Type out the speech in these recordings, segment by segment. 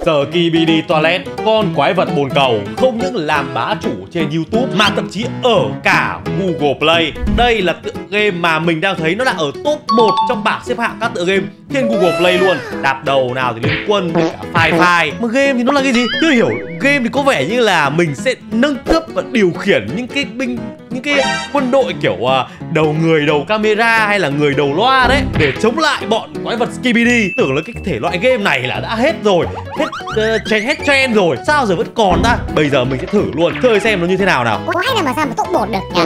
Skibidi Toilet, con quái vật bồn cầu không những làm bá chủ trên YouTube mà thậm chí ở cả Google Play. Đây là tựa game mà mình đang thấy nó là ở top 1 trong bảng xếp hạng các tựa game trên Google Play luôn. Đạp đầu nào thì Liên Quân, cả Fire Fight. Mà game thì nó là cái gì? Chưa hiểu. Game thì có vẻ như là mình sẽ nâng cấp và điều khiển những cái quân đội kiểu đầu người, đầu camera hay là người đầu loa đấy để chống lại bọn quái vật Skibidi. Tưởng là cái thể loại game này là đã hết rồi, hết trend rồi, sao giờ vẫn còn ta? Bây giờ mình sẽ thử luôn, chơi xem nó như thế nào nào. Quái này mà sao mà top 1 được nhỉ?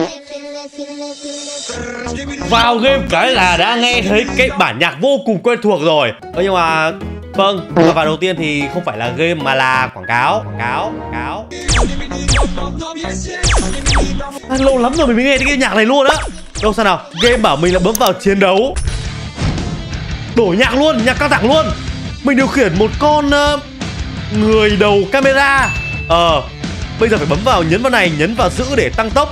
Vào game cái là đã nghe thấy cái bản nhạc vô cùng quen thuộc rồi. Nhưng mà vâng, và vào đầu tiên thì không phải là game mà là quảng cáo. Lâu lắm rồi mình mới nghe cái nhạc này luôn á. Đâu sao nào? Game bảo mình là bấm vào chiến đấu. Đổi nhạc luôn, nhạc căng thẳng luôn. Mình điều khiển một con người đầu camera. Bây giờ phải bấm vào, nhấn vào này, nhấn vào giữ để tăng tốc.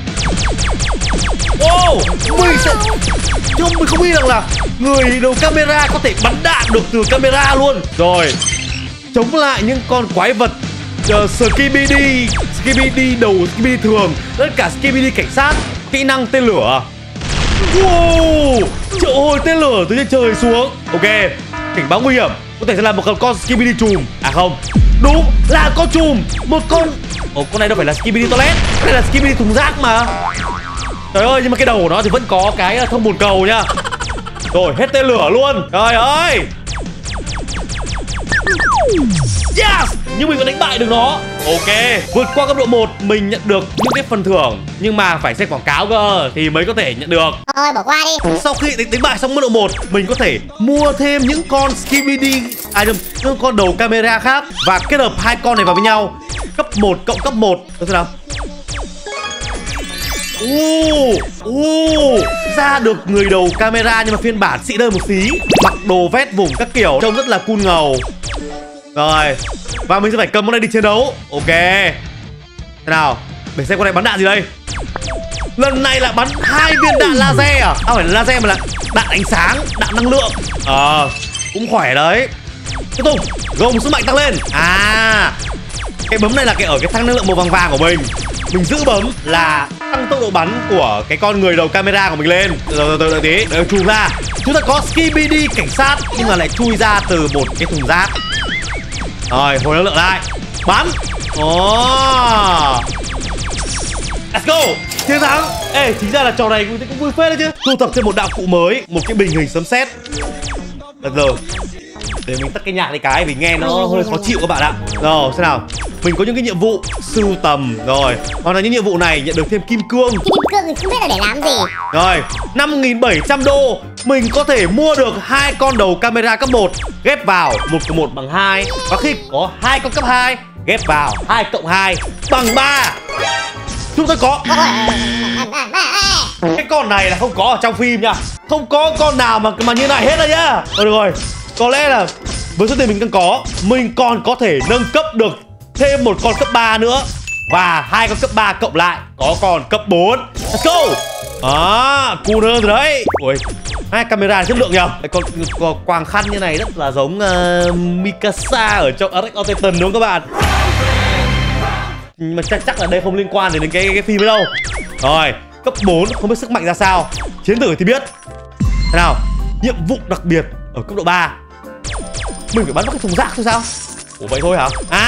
Wow, mình không nghĩ rằng là người đầu camera có thể bắn đạn được từ camera luôn. Rồi, chống lại những con quái vật Skibidi đầu, Skibidi thường, tất cả Skibidi cảnh sát. Kỹ năng tên lửa. Wow, triệu hồi tên lửa từ trên trời xuống. Ok, cảnh báo nguy hiểm. Có thể sẽ là một con Skibidi chùm. À không, đúng là con chùm. Một con... con này đâu phải là Skibidi Toilet, đây là Skibidi thùng rác mà. Trời ơi, nhưng mà cái đầu của nó thì vẫn có cái thông bồn cầu nhá. Rồi, hết tên lửa luôn. Trời ơi. Yes, nhưng mình vẫn đánh bại được nó. Ok, vượt qua cấp độ 1 mình nhận được những cái phần thưởng, nhưng mà phải xem quảng cáo cơ thì mới có thể nhận được. Thôi bỏ qua đi. Sau khi đánh bại xong cấp độ 1, mình có thể mua thêm những con Skibidi, những con đầu camera khác và kết hợp hai con này vào với nhau. Cấp 1 cộng cấp 1. Được thế nào? Ra được người đầu camera nhưng mà phiên bản xịn hơn một tí, mặc đồ vét vùng các kiểu, trông rất là cool ngầu. Rồi, và mình sẽ phải cầm con này đi chiến đấu. Ok, thế nào, để xem con này bắn đạn gì đây. Lần này là bắn 2 viên đạn laser à? Không phải là laser mà là đạn ánh sáng, đạn năng lượng. Cũng khỏe đấy. Tiếp tục, gồng sức mạnh tăng lên. Cái bấm này là ở cái thang năng lượng màu vàng vàng của mình. Mình giữ bấm là tăng tốc độ bắn của cái con người đầu camera của mình lên. Rồi đợi tí, để chui ra. Chúng ta có Skibidi cảnh sát nhưng mà lại chui ra từ một cái thùng rác. Rồi, hồi năng lượng lại. Bắn. Let's go. Chiến thắng. Ê, chính ra là trò này cũng vui phết đấy chứ. Thu thập thêm một đạo cụ mới, một cái bình hình sấm sét. Bây giờ để mình tắt cái nhạc đi cái vì nghe nó hơi khó chịu các bạn ạ. Rồi, xem nào. Mình có những cái nhiệm vụ sưu tầm rồi. Hoặc là những nhiệm vụ này nhận được thêm kim cương. Kim cương thì không biết là để làm gì. Rồi, 5.700 đô. Mình có thể mua được 2 con đầu camera cấp 1 ghép vào 1+1 bằng 2. Và khi có 2 con cấp 2 ghép vào 2 cộng 2 bằng 3. Chúng ta có cái con này là không có ở trong phim nha. Không có con nào mà như này hết rồi nhá. Được rồi, có lẽ là với số tiền mình đang có, mình còn có thể nâng cấp được thêm một con cấp 3 nữa. Và 2 con cấp 3 cộng lại có con cấp 4. Let's go. Cool hơn rồi đấy. Ui, hai camera chất lượng nhờ. Con quàng khăn như này rất là giống Mikasa ở trong Attack on Titan đúng không các bạn? Nhưng mà chắc là đây không liên quan đến cái phim ấy đâu. Rồi, cấp 4 không biết sức mạnh ra sao. Chiến tử thì biết. Thế nào, nhiệm vụ đặc biệt ở cấp độ 3. Mình phải bắn vào cái thùng rác thôi sao? Ủa vậy thôi hả?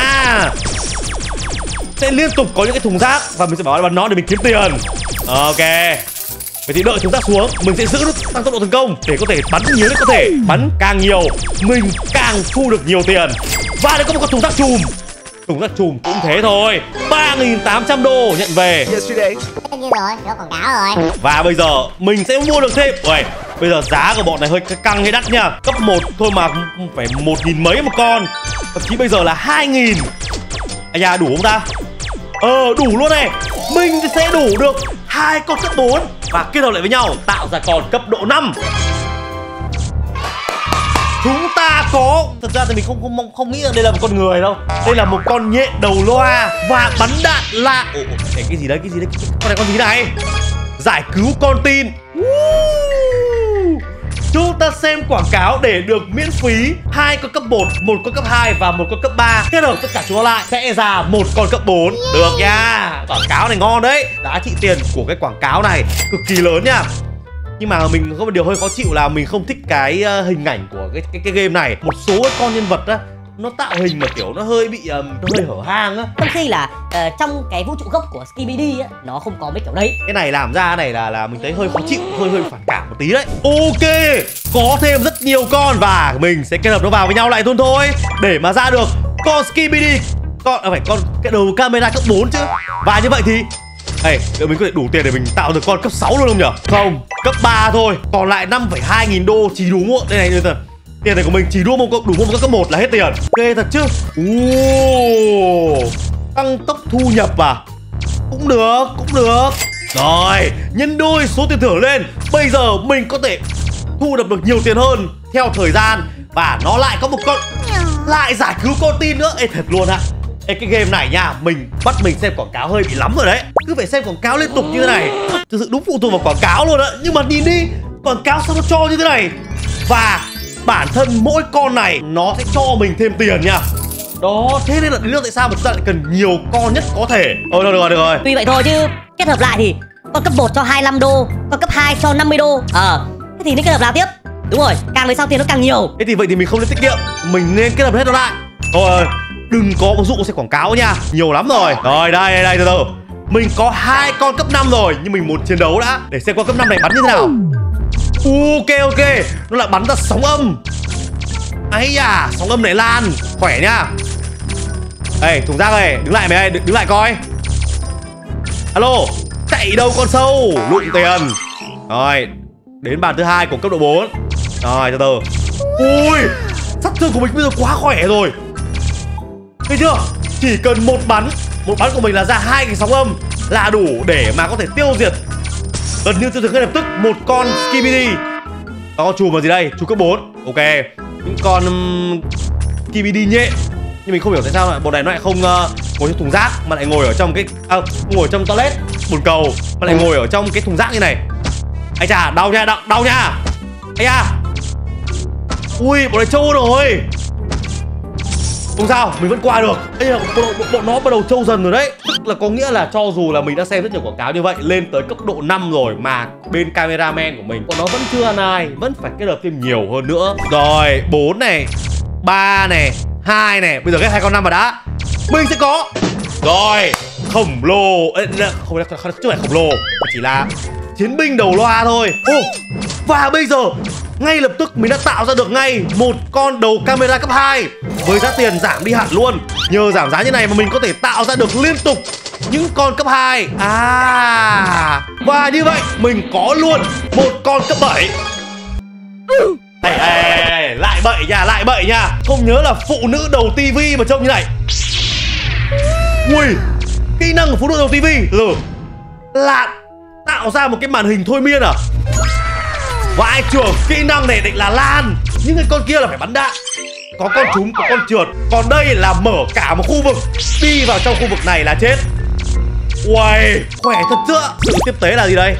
Sẽ liên tục có những cái thùng rác và mình sẽ bảo bắn nó để mình kiếm tiền. Ok. Vậy thì đợi thùng rác xuống, mình sẽ giữ được tăng tốc độ tấn công để có thể bắn nhiều nhất có thể. Bắn càng nhiều, mình càng thu được nhiều tiền. Và đây có một con thùng rác chùm. Thùng rác chùm cũng thế thôi. 3.800 đô nhận về. Tất nhiên rồi, nó quảng cáo rồi. Và bây giờ mình sẽ mua được thêm. Ui, bây giờ giá của bọn này hơi căng hay đắt nha. Cấp 1 thôi mà phải 1.000 mấy một con. Thậm chí bây giờ là 2.000. Da đủ không ta? Đủ luôn này. Mình sẽ đủ được 2 con cấp 4 và kết hợp lại với nhau tạo ra con cấp độ 5. Chúng ta có, thật ra thì mình không nghĩ rằng đây là một con người đâu. Đây là một con nhện đầu loa và bắn đạn lạ. Cái gì đấy? Con này con gì này? Giải cứu con tin. Chúng ta xem quảng cáo để được miễn phí 2 con cấp 1, 1 con cấp 2 và 1 con cấp 3. Kết hợp tất cả chúng nó lại sẽ ra 1 con cấp 4. Được nha. Quảng cáo này ngon đấy. Giá trị tiền của cái quảng cáo này cực kỳ lớn nha. Nhưng mà mình có một điều hơi khó chịu là mình không thích cái hình ảnh của cái game này. Một số cái con nhân vật á, nó tạo hình mà kiểu nó hơi bị nó hơi hở hang á. Trong khi là trong cái vũ trụ gốc của Skibidi á, nó không có mấy kiểu đấy. Cái này làm ra này là mình thấy hơi khó chịu, hơi phản cảm một tí đấy. Ok, có thêm rất nhiều con và mình sẽ kết hợp nó vào với nhau lại thôi để mà ra được con Skibidi. Phải con cái đầu camera cấp 4 chứ. Và như vậy thì liệu mình có thể đủ tiền để mình tạo được con cấp 6 luôn không nhở? Không, cấp 3 thôi. Còn lại 5,2 nghìn đô chỉ đủ mua. Đây này, tiền này của mình chỉ đủ mua một con cấp 1 là hết tiền. Ghê thật chứ. Tăng tốc thu nhập à? Cũng được. Rồi, nhân đôi số tiền thưởng lên. Bây giờ mình có thể thu được nhiều tiền hơn theo thời gian. Và nó lại có một con lại giải cứu con tin nữa. Ê thật luôn ạ. Ê, cái game này nha, mình bắt mình xem quảng cáo hơi bị lắm rồi đấy. Cứ phải xem quảng cáo liên tục như thế này, thực sự đúng phụ thuộc vào quảng cáo luôn á. Nhưng mà nhìn đi, quảng cáo sao nó cho như thế này. Và bản thân mỗi con này nó sẽ cho mình thêm tiền nha. Đó, thế nên là lý do tại sao mà chúng ta lại cần nhiều con nhất có thể. Được rồi. Tuy vậy thôi chứ kết hợp lại thì con cấp 1 cho 25 đô, con cấp 2 cho 50 đô. Thế thì nên kết hợp nào tiếp? Đúng rồi, càng về sau tiền nó càng nhiều. Thế thì vậy thì mình không nên tiết kiệm, mình nên kết hợp hết nó lại. Thôi, đừng có một dụ xe quảng cáo nha, nhiều lắm rồi. Rồi đây từ từ. Mình có 2 con cấp 5 rồi, nhưng mình muốn chiến đấu đã để xem con cấp 5 này bắn như thế nào. Ok, nó lại bắn ra sóng âm. Ấy da, sóng âm này lan, khỏe nhá. Ê, thùng rác ơi, đứng lại mày ơi, đứng lại coi. Alo, chạy đâu con sâu, lụm tiền. Rồi, đến bàn thứ 2 của cấp độ 4. Rồi, từ từ. Ui, sát thương của mình bây giờ quá khỏe rồi. Thấy chưa? Chỉ cần một bắn của mình là ra 2 cái sóng âm là đủ để mà có thể tiêu diệt gần như tiêu diệt ngay lập tức một con Skibidi. Có con chùm là gì đây? Chùm cấp 4. Ok. Những con Skibidi nhện. Nhưng mình không hiểu tại sao lại bọn này nó lại không ngồi trong thùng rác mà lại ngồi ở trong cái ngồi trong toilet bồn cầu mà lại ngồi ở trong cái thùng rác như này. Ai chà, đau nha. Ây da. Ui, bọn này trâu rồi. Không sao, mình vẫn qua được. Ây da, bọn nó bắt đầu trâu dần rồi đấy. Tức là có nghĩa là cho dù là mình đã xem rất nhiều quảng cáo như vậy, lên tới cấp độ 5 rồi mà bên cameraman của mình bọn nó vẫn chưa ăn ai, vẫn phải kết hợp thêm nhiều hơn nữa. Rồi, 4 này, 3 này, 2 này, bây giờ ghép 2 con 5 vào đã. Mình sẽ có. Rồi, khổng lồ. Không phải khổng lồ, chỉ là chiến binh đầu loa thôi. Và bây giờ ngay lập tức mình đã tạo ra được ngay một con đầu camera cấp 2 với giá tiền giảm đi hẳn luôn. Nhờ giảm giá như này mà mình có thể tạo ra được liên tục những con cấp 2. Và như vậy mình có luôn một con cấp 7. Lại bậy nha. Không nhớ là phụ nữ đầu tivi mà trông như này. Ui, kỹ năng của phụ nữ đầu tivi là tạo ra một cái màn hình thôi miên à. Vãi trưởng, kỹ năng này định là lan. Nhưng cái con kia là phải bắn đạn. Có con trúng, có con trượt. Còn đây là mở cả một khu vực. Đi vào trong khu vực này là chết. Uầy, khỏe thật chưa. Sự tiếp tế là gì đây?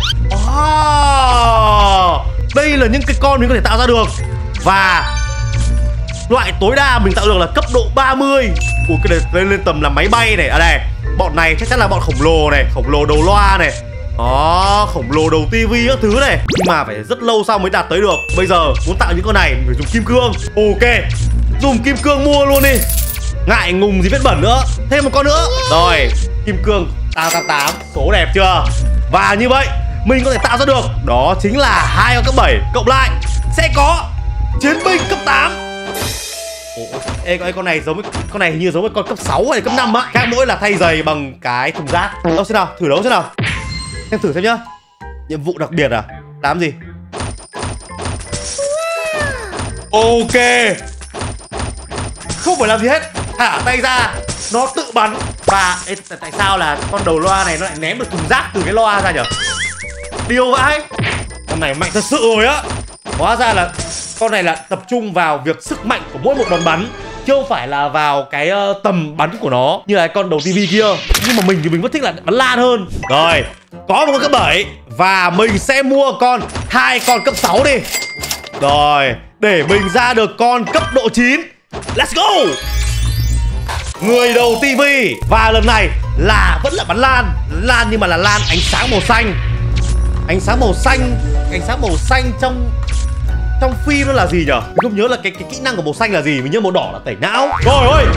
Đây là những cái con mình có thể tạo ra được. Và loại tối đa mình tạo được là cấp độ 30. Ui, cái này lên tầm là máy bay này. Đây, bọn này chắc chắn là bọn khổng lồ này. Khổng lồ đầu loa này. Đó, khổng lồ đầu tivi các thứ này. Nhưng mà phải rất lâu sau mới đạt tới được. Bây giờ muốn tạo những con này mình phải dùng kim cương. Ok, dùng kim cương mua luôn đi. Ngại ngùng gì vết bẩn nữa. Thêm một con nữa. Rồi, kim cương 888. Số đẹp chưa? Và như vậy mình có thể tạo ra được đó chính là 2 con cấp 7 cộng lại sẽ có chiến binh cấp 8. Ê, con này giống với con này hình như giống với con cấp 6 hay cấp 5 á. Khác mỗi là thay giày bằng cái thùng rác. Đâu xem nào, thử đấu xem nào. Em thử xem nhá. Nhiệm vụ đặc biệt à? Làm gì? Ok. Không phải làm gì hết. Thả tay ra, nó tự bắn. Và tại sao là con đầu loa này nó lại ném được thùng rác từ cái loa ra nhỉ? Điều vãi. Con này mạnh thật sự rồi á. Hóa ra là con này là tập trung vào việc sức mạnh của mỗi một đòn bắn, chứ không phải là vào cái tầm bắn của nó như là con đầu tivi kia. Nhưng mà mình thì mình vẫn thích là bắn lan hơn. Rồi, có một con cấp 7 và mình sẽ mua 2 con cấp 6 đi. Rồi, để mình ra được con cấp độ 9. Let's go. Người đầu tivi. Và lần này là vẫn là bắn lan. Lan nhưng mà là lan ánh sáng màu xanh. Ánh sáng màu xanh. Ánh sáng màu xanh trong phim nó là gì nhở? Mình không nhớ là cái kỹ năng của màu xanh là gì. Mình nhớ màu đỏ là tẩy não. Rồi ơi.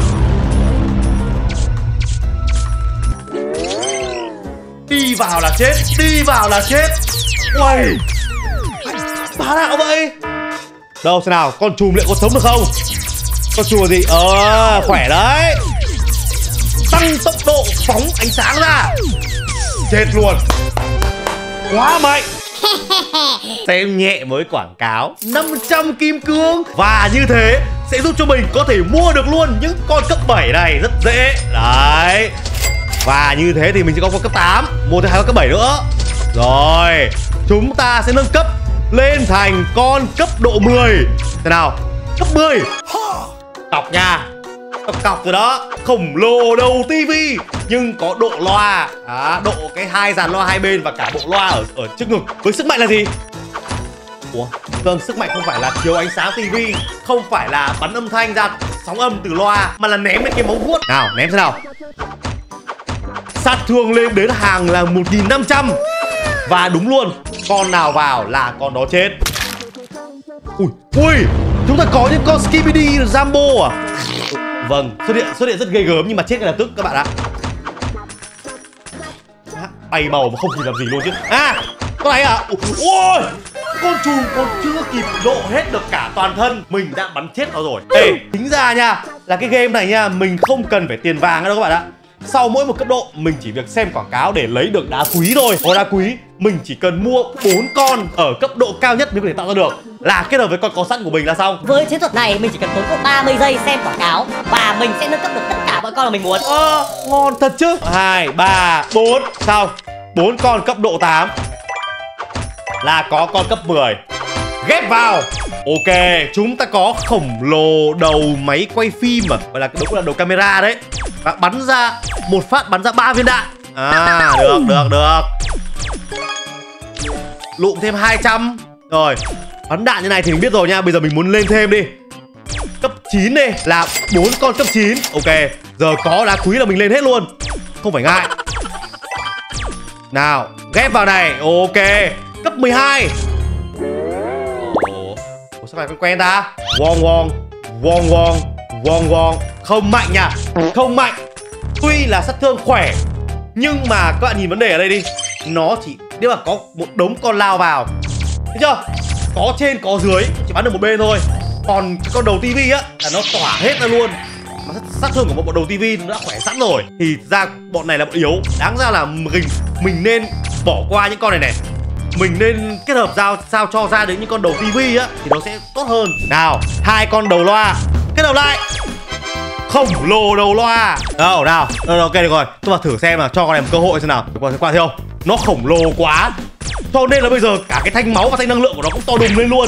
Đi vào là chết. Đi vào là chết. Uầy, bá đạo vậy. Đâu xem nào, con chùm liệu có sống được không? Con chùm là gì? Khỏe đấy. Tăng tốc độ phóng ánh sáng ra. Chết luôn. Quá mạnh. Xem nhẹ mới quảng cáo 500 kim cương. Và như thế sẽ giúp cho mình có thể mua được luôn những con cấp 7 này. Rất dễ. Đấy. Và như thế thì mình sẽ có con cấp 8. Mua thêm 2 con cấp 7 nữa. Rồi, chúng ta sẽ nâng cấp lên thành con cấp độ 10. Thế nào? Cấp 10. Cọc nha. Cọc rồi đó. Khổng lồ đầu tivi nhưng có độ loa. Độ cái 2 dàn loa hai bên và cả bộ loa ở trước ngực. Với sức mạnh là gì? Ủa? Vâng, sức mạnh không phải là chiếu ánh sáng tivi, không phải là bắn âm thanh ra sóng âm từ loa, mà là ném lên cái móng vuốt. Nào, ném thế nào? Sát thương lên đến hàng là 1500. Và đúng luôn, con nào vào là con đó chết. Ui, chúng ta có những con Skibidi Jumbo à? Vâng, xuất hiện rất ghê gớm nhưng mà chết ngay lập tức các bạn ạ. Bay màu mà không kịp làm gì luôn chứ. Con này à? Ôi, con chùm còn chưa kịp độ hết được cả toàn thân, mình đã bắn chết nó rồi. Ê, tính ra nha, là cái game này nha, mình không cần phải tiền vàng đâu các bạn ạ. Sau mỗi một cấp độ mình chỉ việc xem quảng cáo để lấy được đá quý thôi. Có đá quý mình chỉ cần mua 4 con ở cấp độ cao nhất mới có thể tạo ra được, là kết hợp với con có sẵn của mình là xong. Với chiến thuật này mình chỉ cần tốn có 30 giây xem quảng cáo và mình sẽ nâng cấp được tất cả mọi con mà mình muốn. Ngon thật chứ. 2, 3, 4. Xong 4 con cấp độ 8 là có con cấp 10. Ghép vào. Ok, chúng ta có khổng lồ đầu máy quay phim mà, gọi là đúng là đầu camera đấy. Và bắn ra một phát bắn ra 3 viên đạn. Được. Lụm thêm 200. Rồi, bắn đạn như này thì mình biết rồi nha. Bây giờ mình muốn lên thêm đi. Cấp 9 đi, là 4 con cấp 9. Ok, giờ có đá quý là mình lên hết luôn, không phải ngại. Nào, ghép vào này. Ok, cấp 12. Sao này quen ta? Wong. Không mạnh nha. Không mạnh. Tuy là sát thương khỏe nhưng mà các bạn nhìn vấn đề ở đây đi. Nó chỉ nếu mà có một đống con lao vào, thấy chưa? Có trên có dưới, chỉ bắn được một bên thôi. Còn cái con đầu tivi á là nó tỏa hết ra luôn. Mà sát thương của một bộ đầu tivi nó đã khỏe sẵn rồi. Thì ra bọn này là bọn yếu. Đáng ra là mình nên bỏ qua những con này này. Mình nên kết hợp sao cho ra được những con đầu tivi á thì nó sẽ tốt hơn. Nào, 2 con đầu loa kết hợp lại. Khổng lồ đầu loa. Nào, ok được rồi. Tôi vào thử xem là cho con này một cơ hội xem nào. Qua thấy không? Nó khổng lồ quá. Cho nên là bây giờ cả cái thanh máu và thanh năng lượng của nó cũng to đùng lên luôn.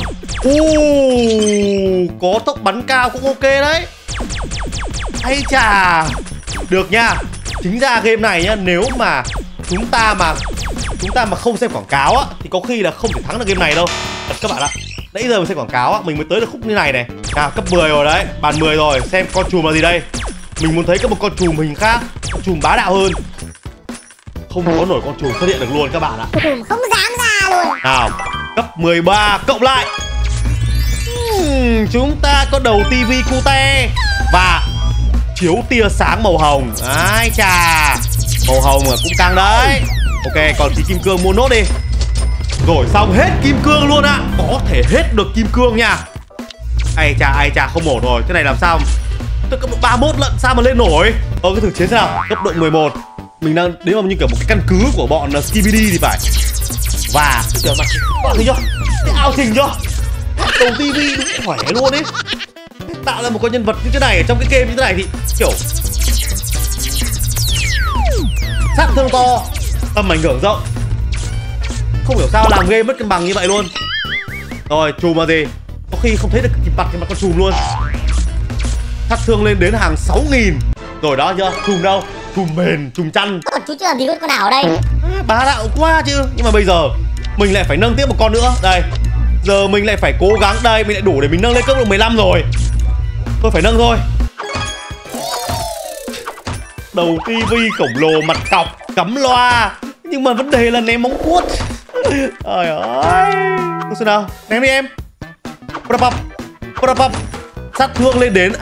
Có tốc bắn cao cũng ok đấy. Hay chà. Được nha. Chính ra game này nhá, nếu mà chúng ta mà không xem quảng cáo á thì có khi là không thể thắng được game này đâu. Thật các bạn ạ. Nãy giờ mình xem quảng cáo á, mình mới tới được khúc như này này. Cấp 10 rồi đấy, bàn 10 rồi. Xem con chùm là gì đây. Mình muốn thấy có một con chùm hình khác, con chùm bá đạo hơn. Không có nổi con chùm xuất hiện được luôn các bạn ạ. Không dám ra luôn. Nào, cấp 13 cộng lại. Chúng ta có đầu tivi cute và chiếu tia sáng màu hồng. Ai chà, màu hồng mà cũng căng đấy. Ok, còn tí kim cương mua nốt đi. Rồi xong hết kim cương luôn ạ. Có thể hết được kim cương nha. Ai chà, không ổn rồi. Thế này làm sao? Tôi cấp độ 31 lận, sao mà lên nổi? Cái thử chiến thế nào. Cấp độ 11. Mình đang đến vào như kiểu một cái căn cứ của bọn Skibidi thì phải. Và các bạn thấy chưa? Cái ao trình chưa? Đầu tivi đúng khỏe luôn ấy. Tạo ra một con nhân vật như thế này ở trong cái game như thế này thì kiểu sát thương to, tầm ảnh hưởng rộng. Không hiểu sao làm game mất cân bằng như vậy luôn. Rồi, chùm là gì? Có khi không thấy được cái mặt con chùm luôn. Sát thương lên đến hàng 6000. Rồi đó chưa? Chùm đâu? Chùm mền, chùm chăn. Chú chưa làm gì con nào ở đây? Bá đạo quá chứ. Nhưng mà bây giờ mình lại phải nâng tiếp một con nữa. Đây, Giờ mình lại phải cố gắng. Đây, mình lại đủ để mình nâng lên cấp độ 15 rồi. Tôi phải nâng thôi. Đầu tivi khổng lồ mặt cọc, cắm loa. Nhưng mà vấn đề là ném móng vuốt. Trời ơi. Tôi xem nào, ném đi em. Sát thương lên đến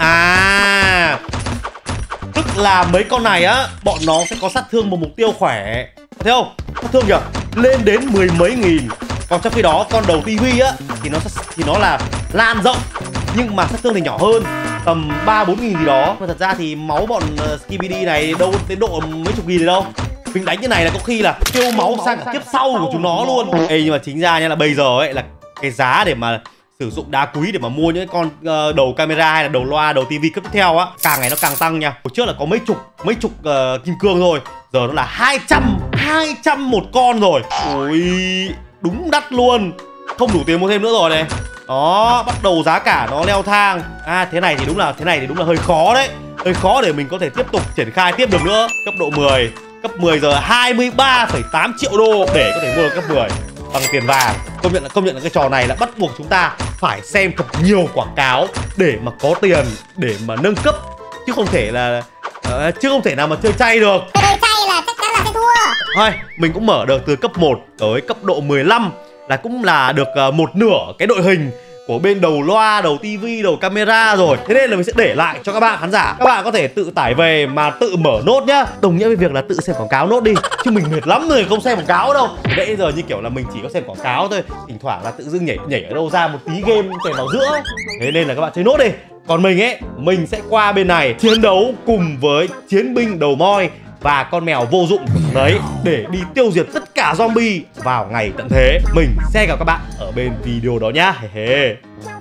tức là mấy con này á, bọn nó sẽ có sát thương một mục tiêu khỏe. Thấy không? Sát thương kìa, lên đến 10 mấy nghìn. Còn trong khi đó con đầu tivi á thì nó là lan rộng nhưng mà sát thương thì nhỏ hơn, tầm 3-4 nghìn gì đó. Mà thật ra thì máu bọn Skibidi này đâu đến độ mấy chục nghìn gì đâu. Mình đánh như này là có khi là tiêu máu sang cả kiếp sau của chúng nó luôn. Ê, nhưng mà chính ra nha, là bây giờ ấy là cái giá để mà sử dụng đá quý để mà mua những con đầu camera hay là đầu loa, đầu tivi cấp tiếp theo á, càng ngày nó càng tăng nha. Hồi trước là có mấy chục kim cương thôi, giờ nó là 200 một con rồi. Ôi, đúng đắt luôn. Không đủ tiền mua thêm nữa rồi này. Đó, bắt đầu giá cả nó leo thang. Thế này thì đúng là hơi khó đấy. Hơi khó để mình có thể tiếp tục triển khai tiếp được nữa. Cấp độ 10. Cấp 10 giờ 23,8 triệu đô để có thể mua được cấp 10 bằng tiền vàng. Công nhận là cái trò này là bắt buộc chúng ta phải xem thật nhiều quảng cáo để mà có tiền để mà nâng cấp, chứ không thể nào mà chơi chay được. Chơi chay là chắc chắn là sẽ thua. Thôi, mình cũng mở được từ cấp 1 tới cấp độ 15 là cũng là được một nửa cái đội hình của bên đầu loa, đầu tivi, đầu camera rồi. Thế nên là mình sẽ để lại cho các bạn khán giả. Các bạn có thể tự tải về mà tự mở nốt nhá. Đồng nghĩa với việc là tự xem quảng cáo nốt đi. Chứ mình mệt lắm rồi không xem quảng cáo đâu. Nãy giờ như kiểu là mình chỉ có xem quảng cáo thôi. Thỉnh thoảng là tự dưng nhảy ở đâu ra một tí game kèm vào giữa ấy. Thế nên là các bạn chơi nốt đi. Còn mình sẽ qua bên này chiến đấu cùng với chiến binh đầu moi và con mèo vô dụng đấy để đi tiêu diệt tất cả zombie vào ngày tận thế. Mình sẽ gặp các bạn ở bên video đó nhá.